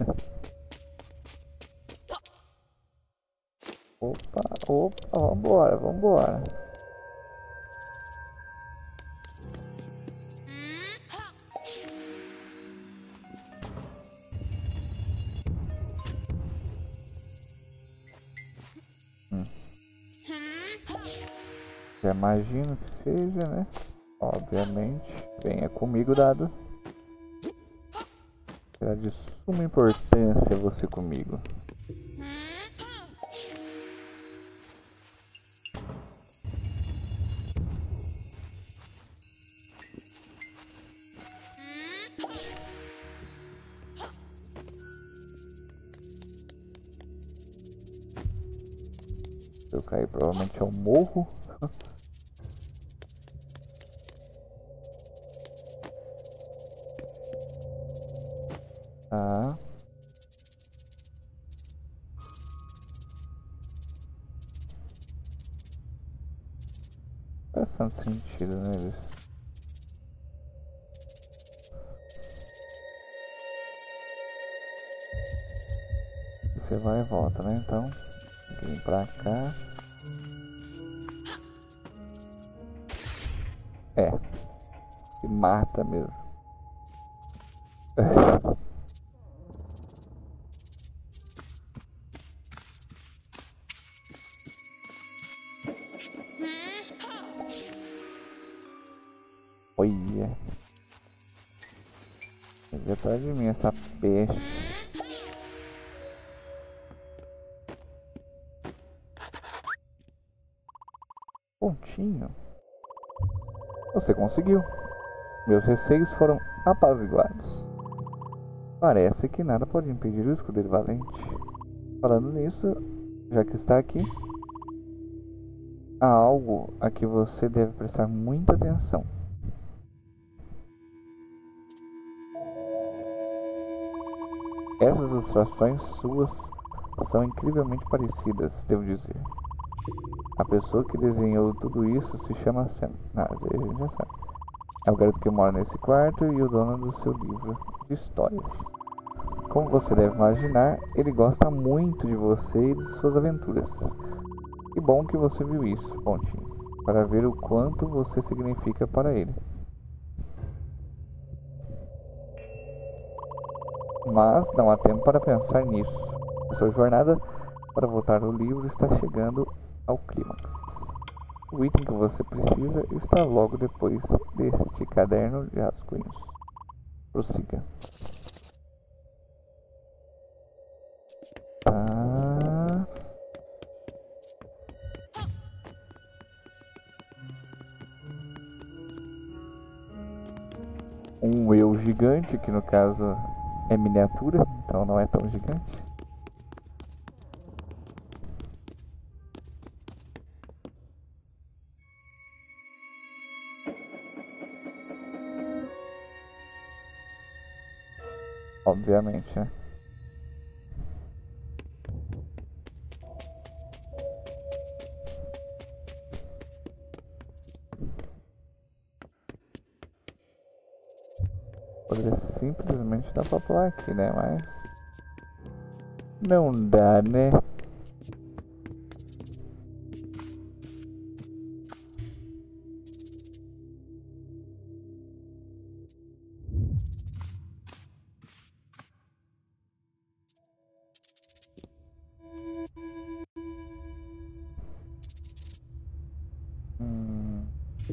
Opa, opa, vambora, vambora. Já imagino que seja, né? Obviamente. Venha comigo, dado. Será de suma importância você comigo. Se eu cair, provavelmente eu morro. Tá. Faz tanto sentido, né, eles? Você vai e volta, né? Então, vem pra cá. É. Se mata mesmo. Olha. Ele atrás de mim, essa peste. Pontinho. Você conseguiu. Meus receios foram apaziguados. Parece que nada pode impedir o escudeiro valente. Falando nisso, já que está aqui, há algo a que você deve prestar muita atenção. Essas ilustrações suas são incrivelmente parecidas, devo dizer. A pessoa que desenhou tudo isso se chama Sam. Ah, a gente já sabe. É o garoto que mora nesse quarto e o dono do seu livro de histórias. Como você deve imaginar, ele gosta muito de você e de suas aventuras. Que bom que você viu isso, Pontinho, para ver o quanto você significa para ele. Mas não há tempo para pensar nisso. A sua jornada para voltar ao livro está chegando ao clímax. O item que você precisa está logo depois deste caderno de rascunhos. Prossiga. Tá. Um eu gigante, que no caso é miniatura, então não é tão gigante. Obviamente, né? Poderia simplesmente dar pra pular aqui, né? Mas não dá, né? Hum.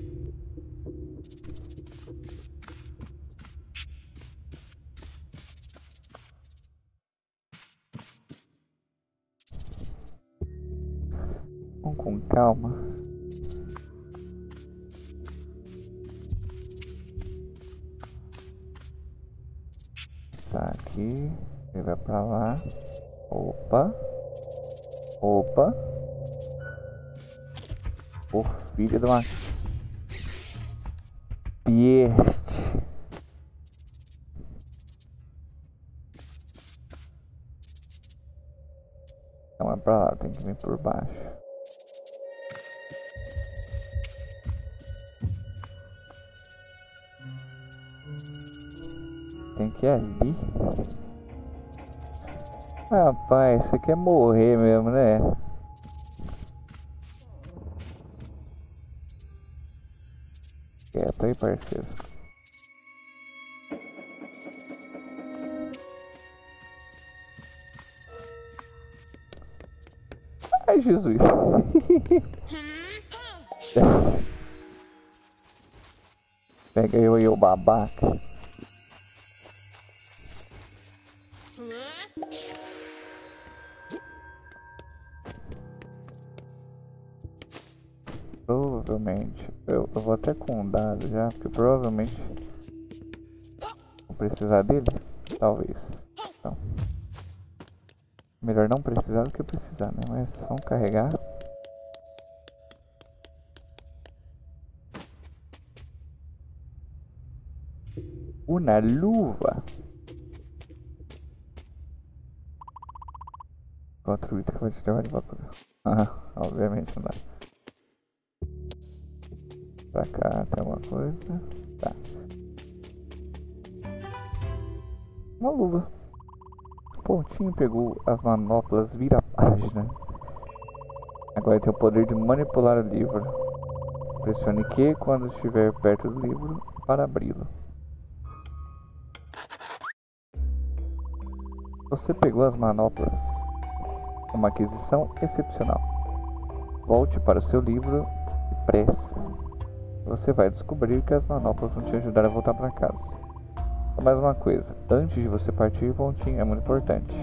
Vamos com calma. Tá aqui, ele vai pra lá. Opa, opa. Ô filho de uma peste. Não é pra lá, tem que vir por baixo. Tem que ir ali. Rapaz, você quer morrer mesmo, né? Quieto aí, parceiro. Ai, Jesus. Pega eu e o babaca. Provavelmente, eu, eu vou até com um dado já, porque provavelmente vou precisar dele, talvez. Então, melhor não precisar do que precisar, né? Mas vamos carregar. Uma luva. Outro item que vai te levar de vapor. Ah, obviamente não dá. Pra cá tem alguma coisa. Tá. Uma luva. Pontinho pegou as manoplas, vira a página. Agora tem o poder de manipular o livro. Pressione Q quando estiver perto do livro para abri-lo. Você pegou as manoplas. Uma aquisição excepcional. Volte para o seu livro depressa. Você vai descobrir que as manoplas vão te ajudar a voltar para casa. Mais uma coisa, antes de você partir, Pontinho, é muito importante.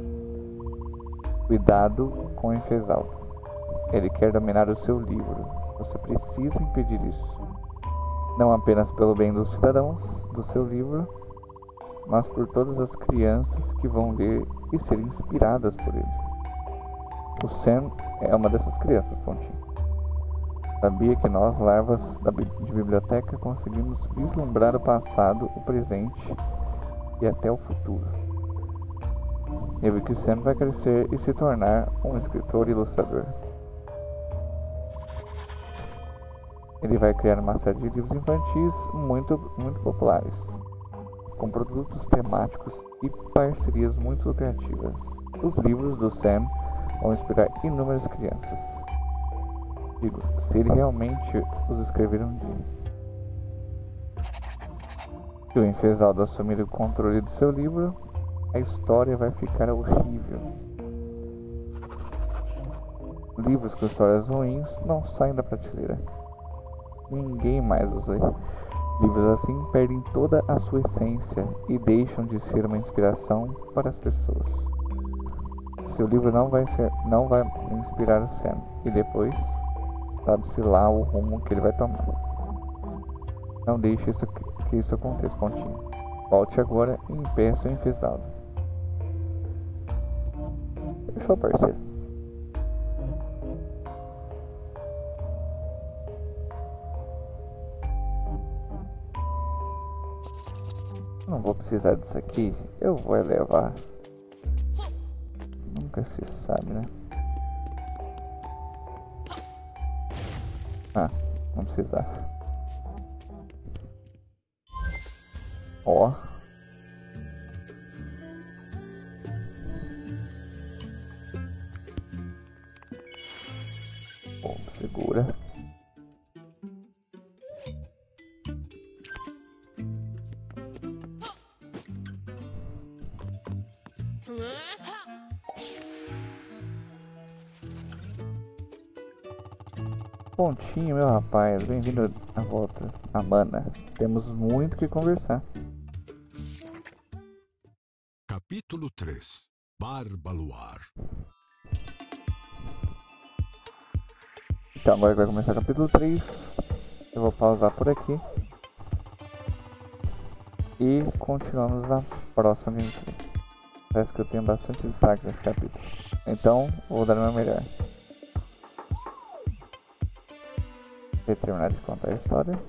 Cuidado com o Enfezaldo. Ele quer dominar o seu livro. Você precisa impedir isso. Não apenas pelo bem dos cidadãos do seu livro, mas por todas as crianças que vão ler e ser inspiradas por ele. O Sam é uma dessas crianças, Pontinho. Sabia que nós, larvas da bi de biblioteca, conseguimos vislumbrar o passado, o presente e até o futuro. Eu vi que Sam vai crescer e se tornar um escritor e ilustrador. Ele vai criar uma série de livros infantis muito, muito populares, com produtos temáticos e parcerias muito lucrativas. Os livros do Sam vão inspirar inúmeras crianças. Digo, se ele realmente os escrever um dia. Se o Enfezaldo assumir o controle do seu livro, a história vai ficar horrível. Livros com histórias ruins não saem da prateleira. Ninguém mais os lê. Livros assim perdem toda a sua essência e deixam de ser uma inspiração para as pessoas. Seu livro não vai ser, não vai inspirar o Sam, e depois sabe-se lá o rumo que ele vai tomar. Não deixe isso, que isso aconteça, Pontinho. Volte agora e impeça o Enfezaldo. Fechou, parceiro. Não vou precisar disso aqui. Eu vou levar. Nunca se sabe, né? Ah, não precisar. Ó. Ó, segura. Pontinho, meu rapaz, bem-vindo à volta, Amana. Temos muito que conversar. Capítulo três. Barbaluar. Então, agora vai começar o capítulo três. Eu vou pausar por aqui. E continuamos na próxima gameplay. Parece que eu tenho bastante destaque nesse capítulo. Então, vou dar o meu melhor. Vou terminar de contar a história.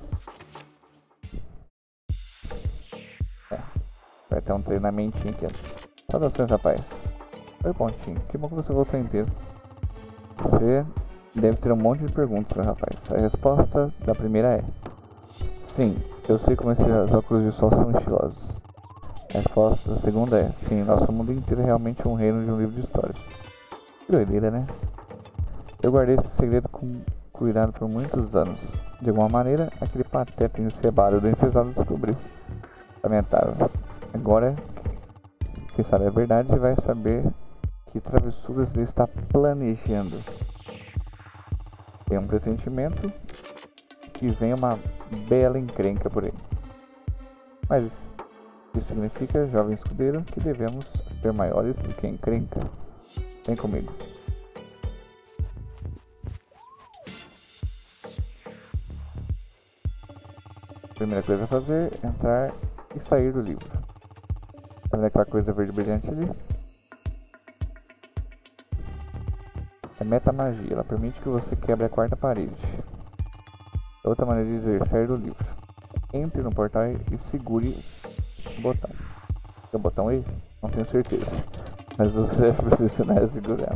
É, vai ter um treinamentinho aqui. Saudações, rapaz. Oi, Pontinho. Que bom que você voltou inteiro. Você deve ter um monte de perguntas, meu rapaz. A resposta da primeira é: sim, eu sei como esses óculos de sol são estilosos. A resposta da segunda é: sim, nosso mundo inteiro é realmente um reino de um livro de história. Que doideira, né? Eu guardei esse segredo com cuidado por muitos anos. De alguma maneira, aquele pateta encebado do Enfezaldo descobriu. Lamentável. Agora, quem sabe a verdade vai saber que travessuras ele está planejando. Tem um pressentimento que vem uma bela encrenca por aí. Mas isso significa, jovem escudeiro, que devemos ser maiores do que a encrenca. Vem comigo. A primeira coisa a fazer é entrar e sair do livro. Tá vendo aquela coisa verde brilhante ali? É metamagia, ela permite que você quebre a quarta parede. Outra maneira de dizer sair do livro. Entre no portal e segure o botão. É o botão aí? Não tenho certeza. Mas você vai pressionar e segurar.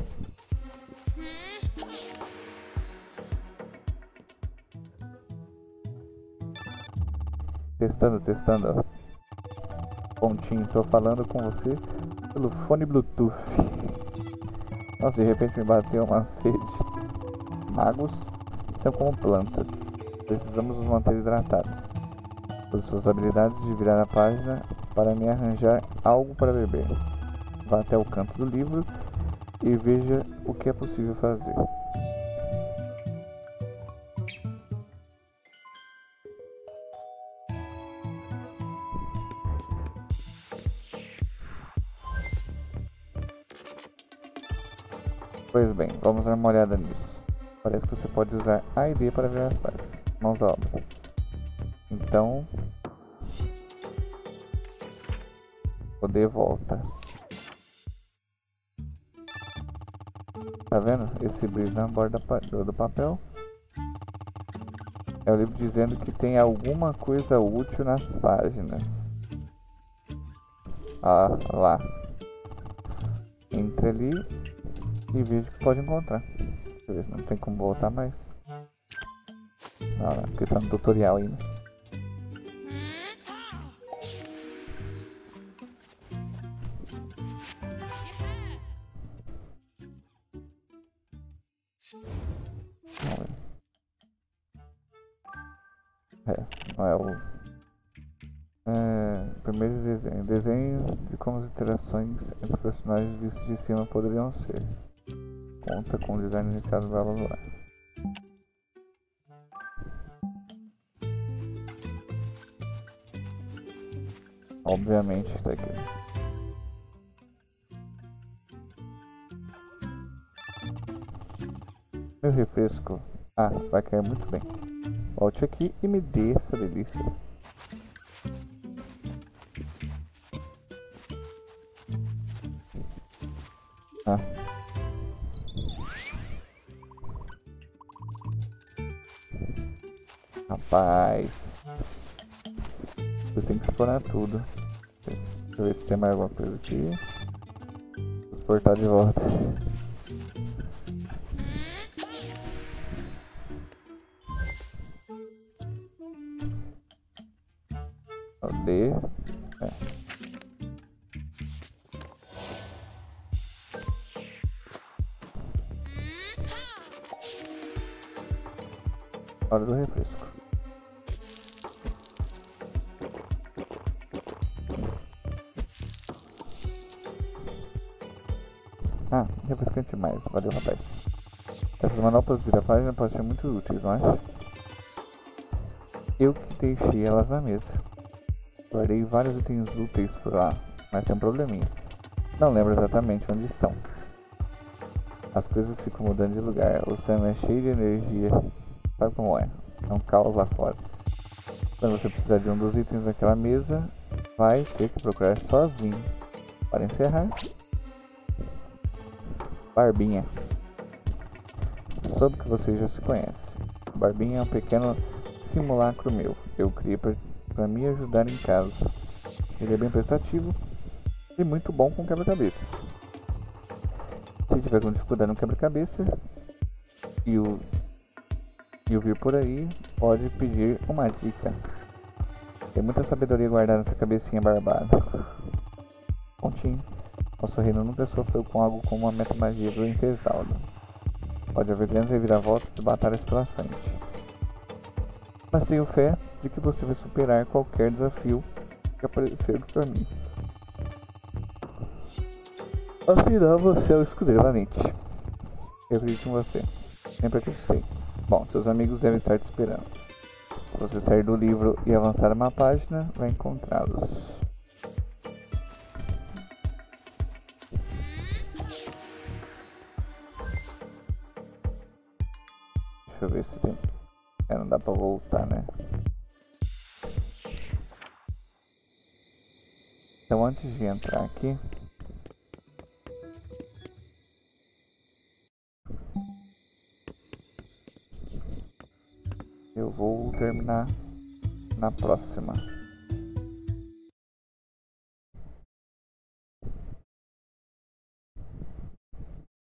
Testando, testando. Pontinho, tô falando com você pelo fone Bluetooth. Nossa, de repente me bateu uma sede. Magos são como plantas. Precisamos nos manter hidratados. Use suas habilidades de virar a página para me arranjar algo para beber. Vá até o canto do livro e veja o que é possível fazer. Pois bem, vamos dar uma olhada nisso. Parece que você pode usar A e D para virar as páginas. Mãos à obra. Então, o D volta. Tá vendo? Esse brilho na borda do papel é o livro dizendo que tem alguma coisa útil nas páginas. Ah, lá. Entre ali e veja o que pode encontrar. Deixa eu ver se não tem como voltar mais. Ah, porque tá no tutorial ainda. É, não é o é, primeiro desenho. Desenho de como as interações entre os personagens vistos de cima poderiam ser. Conta com o design iniciado, blá blá blá. Obviamente tá aqui. Meu refresco. Ah, vai cair muito bem. Volte aqui e me dê essa delícia. Ah. Rapaz. Eu tenho que explorar tudo. Deixa eu ver se tem mais alguma coisa aqui. Vou portar de volta. O D. É. Hora do refresco. Ah, refrescante demais. Valeu, rapaz. Essas manoplas de vira-página podem ser muito úteis, não acha? Eu que deixei elas na mesa. Guardei vários itens úteis por lá, mas tem um probleminha. Não lembro exatamente onde estão. As coisas ficam mudando de lugar. O céu é cheio de energia. Sabe como é? É um caos lá fora. Quando você precisar de um dos itens daquela mesa, vai ter que procurar sozinho. Para encerrar, Barbinha. Soube que você já se conhece. Barbinha é um pequeno simulacro meu. Eu criei para me ajudar em casa. Ele é bem prestativo e muito bom com quebra-cabeça. Se tiver com dificuldade no quebra-cabeça e o, e o vir por aí, pode pedir uma dica. Tem muita sabedoria guardada nessa cabecinha barbada. Pontinho. Nosso reino nunca sofreu com algo como uma metamagia do Intersaldo. Pode haver grandes reviravoltas e batalhas pela frente. Mas tenho fé de que você vai superar qualquer desafio que aparecer do caminho. Afinal, você é o escudeiro valente. Eu acredito em você. Sempre acreditei. Bom, seus amigos devem estar te esperando. Se você sair do livro e avançar uma página, vai encontrá-los. Deixa eu ver se tem... É, não dá pra voltar, né? Então antes de entrar aqui... eu vou terminar na próxima.